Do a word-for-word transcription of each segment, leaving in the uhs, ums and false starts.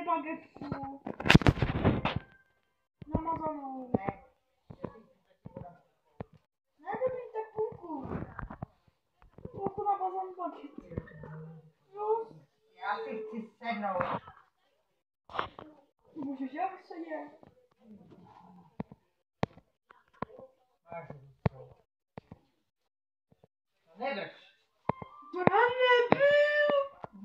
bagetku. Namazanou. Ne. Ne, dobrý, tak půlku. Půlku namazanou bagetku. Jo. Já si chci sednout. Můžeš jak sedět? Máš ruce. Nedrž. To já nebyl.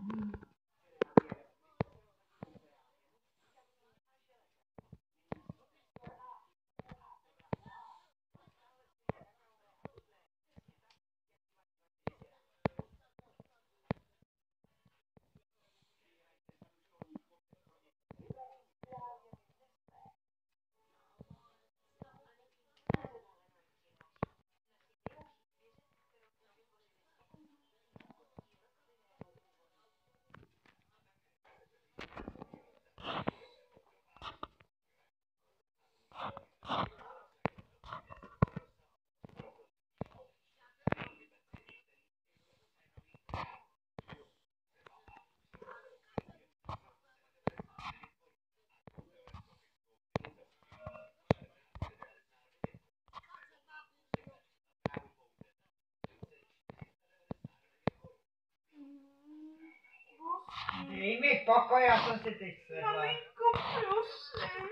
Dej mi pokoj, já jsem si teď sedla. Maminko, prosím.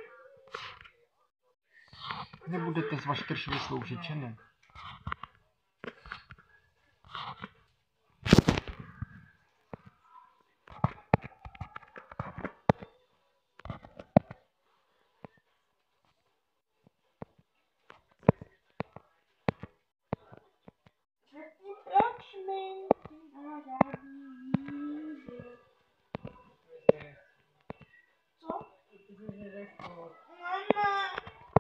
Nebudete z Vaškršovi sloužit, že ne? Řekni, proč mi nahradí. Co? Mama.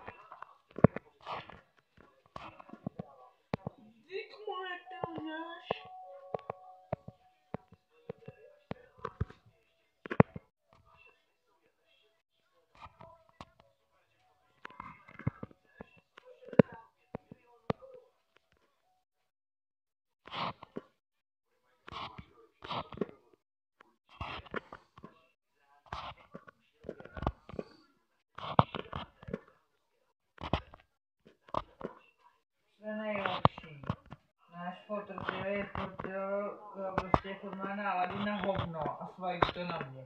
Vždyť moje to lžeš. To je nejlepší. Náš fotr je furt, jo, prostě furt má náladu na hovno a svají to na mě.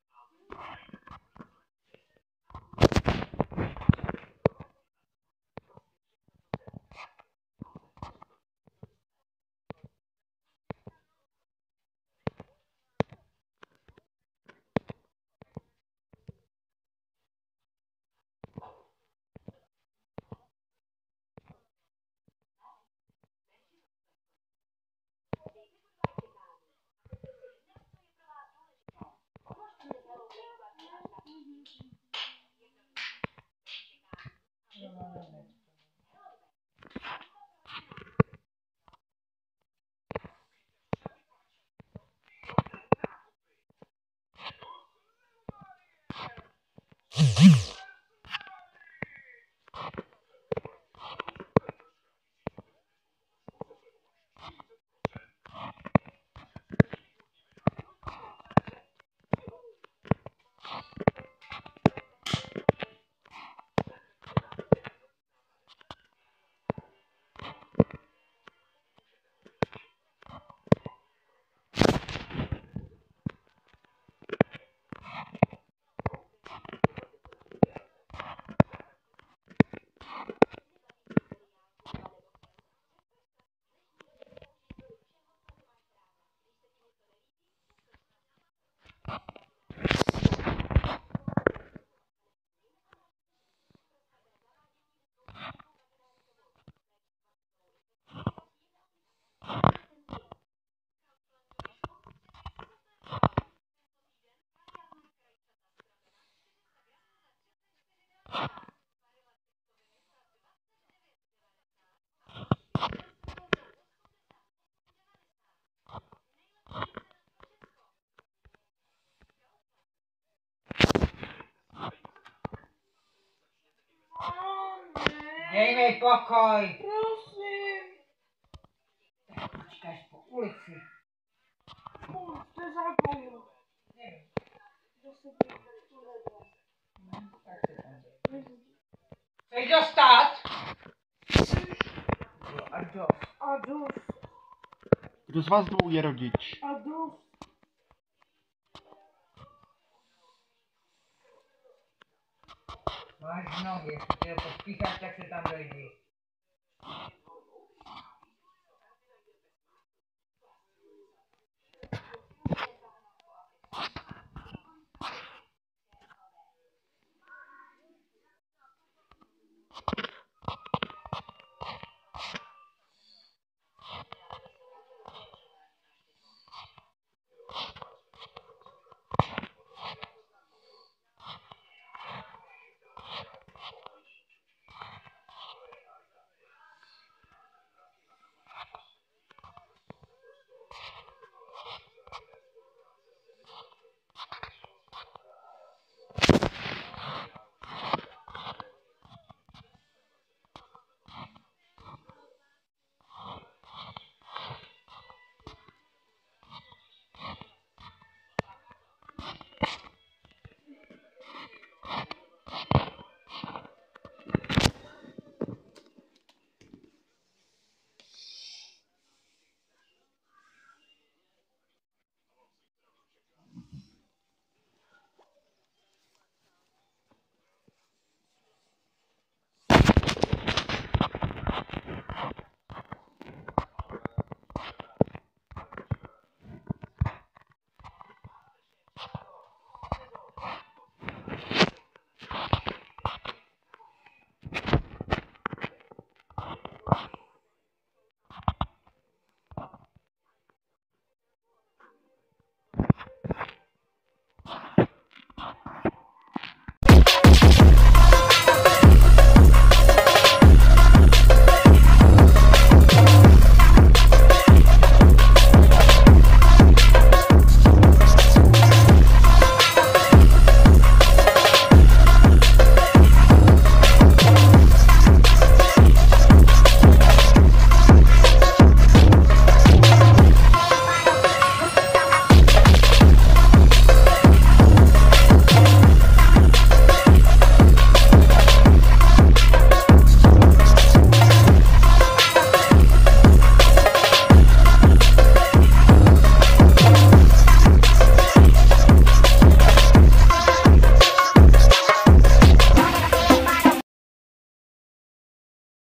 Dej mi pokoj. Prosím. Tak počkáš po ulici. To je zákon. Nevím. Zase Chceš dostat? Jo, a dost. A dost. Kdo z vás dvou je rodič? A dost. Máš nohy, jestli ty ho pospícháš, tak se tam dojdi.